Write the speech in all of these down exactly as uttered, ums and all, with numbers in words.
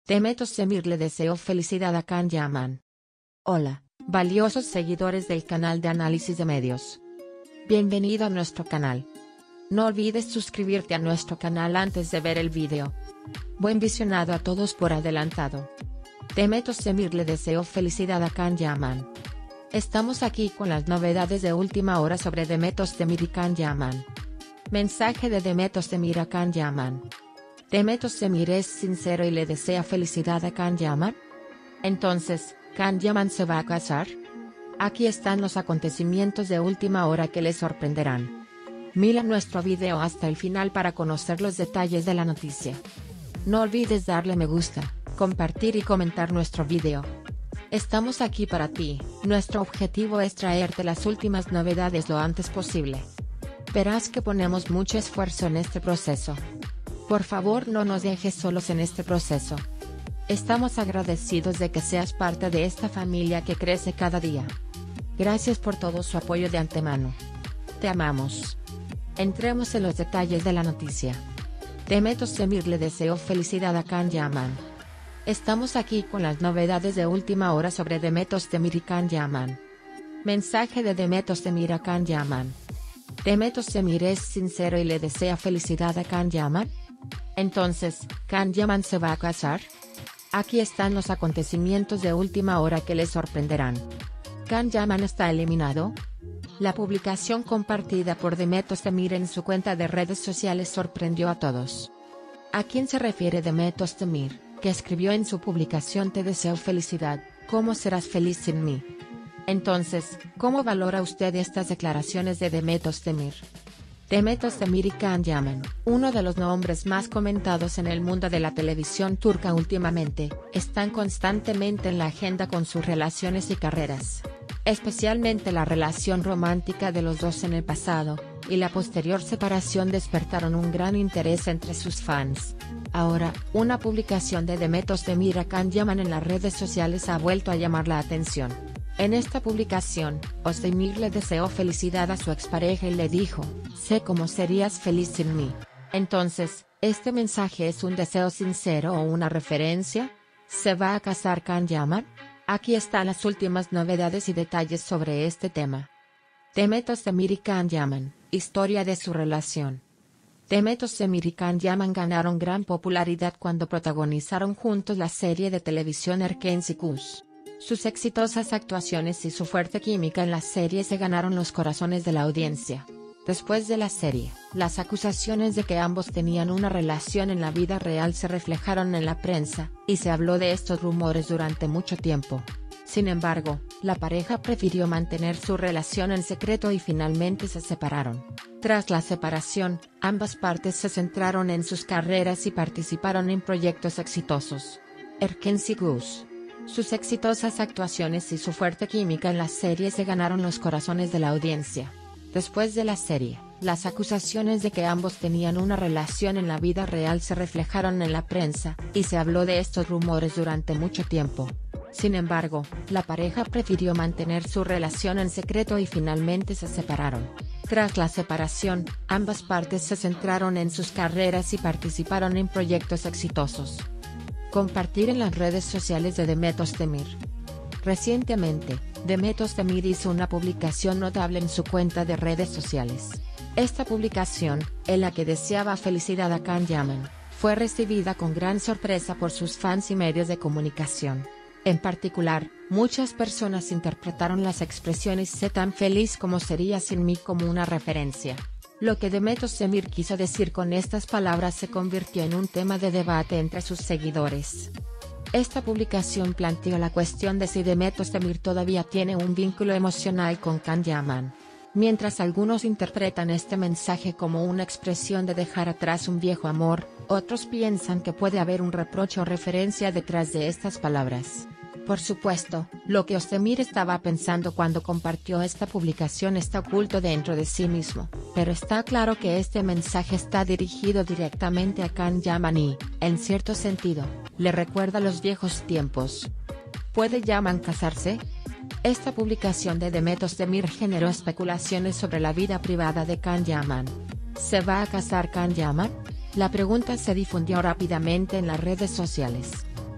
Demet Özdemir le deseo felicidad a Can Yaman. Hola, valiosos seguidores del canal de análisis de medios. Bienvenido a nuestro canal. No olvides suscribirte a nuestro canal antes de ver el vídeo. Buen visionado a todos por adelantado. Demet Özdemir le deseo felicidad a Can Yaman. Estamos aquí con las novedades de última hora sobre Demet Özdemir y Can Yaman. Mensaje de Demet Özdemir a Can Yaman. Demet Özdemir es sincero y le desea felicidad a Can Yaman. Entonces, ¿Can Yaman se va a casar? Aquí están los acontecimientos de última hora que les sorprenderán. Mira nuestro video hasta el final para conocer los detalles de la noticia. No olvides darle me gusta, compartir y comentar nuestro video. Estamos aquí para ti, nuestro objetivo es traerte las últimas novedades lo antes posible. Verás que ponemos mucho esfuerzo en este proceso. Por favor no nos dejes solos en este proceso. Estamos agradecidos de que seas parte de esta familia que crece cada día. Gracias por todo su apoyo de antemano. Te amamos. Entremos en los detalles de la noticia. Demet Özdemir le deseo felicidad a Can Yaman. Estamos aquí con las novedades de última hora sobre Demet Özdemir y Can Yaman. Mensaje de Demet Özdemir a Can Yaman. Demet Özdemir es sincero y le desea felicidad a Can Yaman. Entonces, ¿Can Yaman se va a casar? Aquí están los acontecimientos de última hora que les sorprenderán. ¿Can Yaman está eliminado? La publicación compartida por Demet Özdemir en su cuenta de redes sociales sorprendió a todos. ¿A quién se refiere Demet Özdemir, que escribió en su publicación "Te deseo felicidad, ¿cómo serás feliz sin mí"? Entonces, ¿cómo valora usted estas declaraciones de Demet Özdemir? Demet Özdemir y Can Yaman, uno de los nombres más comentados en el mundo de la televisión turca últimamente, están constantemente en la agenda con sus relaciones y carreras. Especialmente la relación romántica de los dos en el pasado, y la posterior separación despertaron un gran interés entre sus fans. Ahora, una publicación de Demet Özdemir a Can Yaman en las redes sociales ha vuelto a llamar la atención. En esta publicación, Özdemir le deseó felicidad a su expareja y le dijo, "Sé cómo serías feliz sin mí". Entonces, ¿este mensaje es un deseo sincero o una referencia? ¿Se va a casar Can Yaman? Aquí están las últimas novedades y detalles sobre este tema. Demet Özdemir y Can Yaman, historia de su relación. Demet Özdemir y Can Yaman ganaron gran popularidad cuando protagonizaron juntos la serie de televisión Erkenci Kuş. Sus exitosas actuaciones y su fuerte química en la serie se ganaron los corazones de la audiencia. Después de la serie, las acusaciones de que ambos tenían una relación en la vida real se reflejaron en la prensa, y se habló de estos rumores durante mucho tiempo. Sin embargo, la pareja prefirió mantener su relación en secreto y finalmente se separaron. Tras la separación, ambas partes se centraron en sus carreras y participaron en proyectos exitosos. Erkenci Kuş. Sus exitosas actuaciones y su fuerte química en la serie se ganaron los corazones de la audiencia. Después de la serie, las acusaciones de que ambos tenían una relación en la vida real se reflejaron en la prensa, y se habló de estos rumores durante mucho tiempo. Sin embargo, la pareja prefirió mantener su relación en secreto y finalmente se separaron. Tras la separación, ambas partes se centraron en sus carreras y participaron en proyectos exitosos. Compartir en las redes sociales de Demet Özdemir. Recientemente, Demet Özdemir hizo una publicación notable en su cuenta de redes sociales. Esta publicación, en la que deseaba felicidad a Can Yaman, fue recibida con gran sorpresa por sus fans y medios de comunicación. En particular, muchas personas interpretaron las expresiones "sé tan feliz como sería sin mí" como una referencia. Lo que Demet Özdemir quiso decir con estas palabras se convirtió en un tema de debate entre sus seguidores. Esta publicación planteó la cuestión de si Demet Özdemir todavía tiene un vínculo emocional con Can Yaman. Mientras algunos interpretan este mensaje como una expresión de dejar atrás un viejo amor, otros piensan que puede haber un reproche o referencia detrás de estas palabras. Por supuesto, lo que Özdemir estaba pensando cuando compartió esta publicación está oculto dentro de sí mismo, pero está claro que este mensaje está dirigido directamente a Can Yaman y, en cierto sentido, le recuerda los viejos tiempos. ¿Puede Yaman casarse? Esta publicación de Demet Özdemir generó especulaciones sobre la vida privada de Can Yaman. ¿Se va a casar Can Yaman? La pregunta se difundió rápidamente en las redes sociales.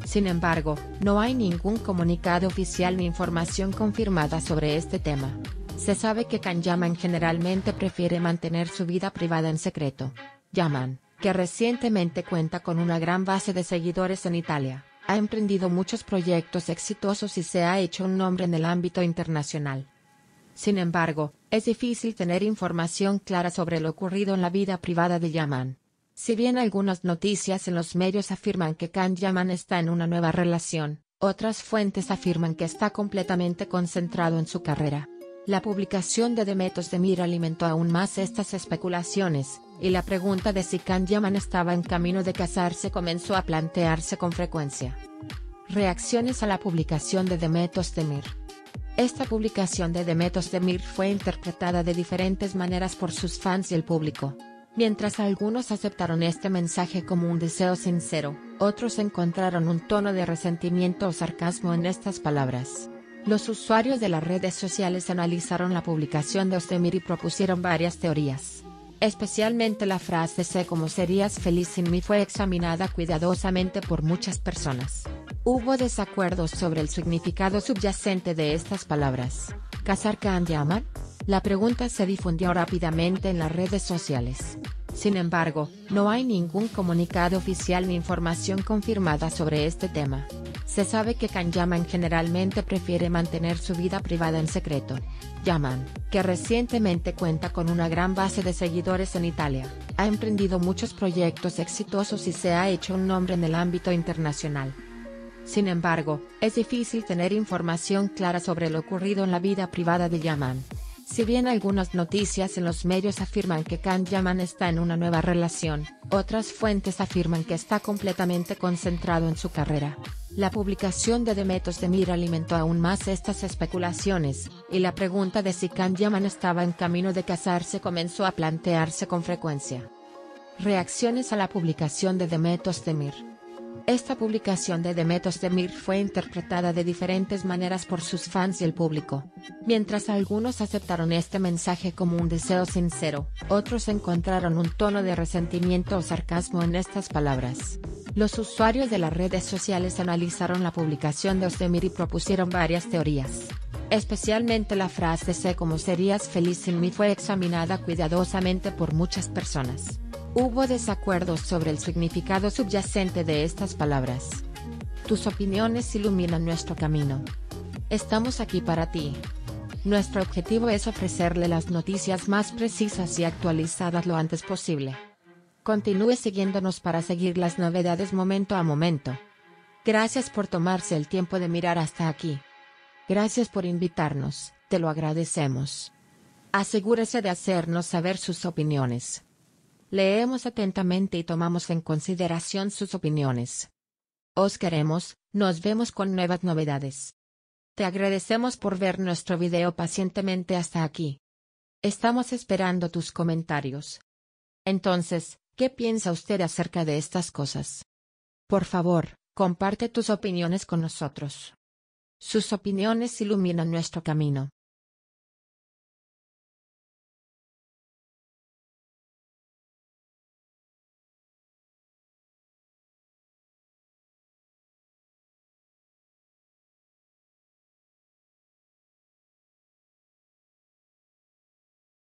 Sin embargo, no hay ningún comunicado oficial ni información confirmada sobre este tema. Se sabe que Can Yaman generalmente prefiere mantener su vida privada en secreto. Yaman, que recientemente cuenta con una gran base de seguidores en Italia, ha emprendido muchos proyectos exitosos y se ha hecho un nombre en el ámbito internacional. Sin embargo, es difícil tener información clara sobre lo ocurrido en la vida privada de Yaman. Si bien algunas noticias en los medios afirman que Can Yaman está en una nueva relación, otras fuentes afirman que está completamente concentrado en su carrera. La publicación de Demet Özdemir alimentó aún más estas especulaciones, y la pregunta de si Can Yaman estaba en camino de casarse comenzó a plantearse con frecuencia. Reacciones a la publicación de Demet Özdemir. Esta publicación de Demet Özdemir fue interpretada de diferentes maneras por sus fans y el público. Mientras algunos aceptaron este mensaje como un deseo sincero, otros encontraron un tono de resentimiento o sarcasmo en estas palabras. Los usuarios de las redes sociales analizaron la publicación de Özdemir y propusieron varias teorías. Especialmente la frase "sé cómo serías feliz sin mí" fue examinada cuidadosamente por muchas personas. Hubo desacuerdos sobre el significado subyacente de estas palabras. ¿Casar Can Yaman? La pregunta se difundió rápidamente en las redes sociales. Sin embargo, no hay ningún comunicado oficial ni información confirmada sobre este tema. Se sabe que Can Yaman generalmente prefiere mantener su vida privada en secreto. Yaman, que recientemente cuenta con una gran base de seguidores en Italia, ha emprendido muchos proyectos exitosos y se ha hecho un nombre en el ámbito internacional. Sin embargo, es difícil tener información clara sobre lo ocurrido en la vida privada de Yaman. Si bien algunas noticias en los medios afirman que Can Yaman está en una nueva relación, otras fuentes afirman que está completamente concentrado en su carrera. La publicación de Demet Özdemir alimentó aún más estas especulaciones, y la pregunta de si Can Yaman estaba en camino de casarse comenzó a plantearse con frecuencia. Reacciones a la publicación de Demet Özdemir. Esta publicación de Demet Özdemir fue interpretada de diferentes maneras por sus fans y el público. Mientras algunos aceptaron este mensaje como un deseo sincero, otros encontraron un tono de resentimiento o sarcasmo en estas palabras. Los usuarios de las redes sociales analizaron la publicación de Özdemir y propusieron varias teorías. Especialmente la frase "sé cómo serías feliz sin mí" fue examinada cuidadosamente por muchas personas. Hubo desacuerdos sobre el significado subyacente de estas palabras. Tus opiniones iluminan nuestro camino. Estamos aquí para ti. Nuestro objetivo es ofrecerle las noticias más precisas y actualizadas lo antes posible. Continúe siguiéndonos para seguir las novedades momento a momento. Gracias por tomarse el tiempo de mirar hasta aquí. Gracias por invitarnos, te lo agradecemos. Asegúrese de hacernos saber sus opiniones. Leemos atentamente y tomamos en consideración sus opiniones. Os queremos, nos vemos con nuevas novedades. Te agradecemos por ver nuestro video pacientemente hasta aquí. Estamos esperando tus comentarios. Entonces, ¿qué piensa usted acerca de estas cosas? Por favor, comparte tus opiniones con nosotros. Sus opiniones iluminan nuestro camino.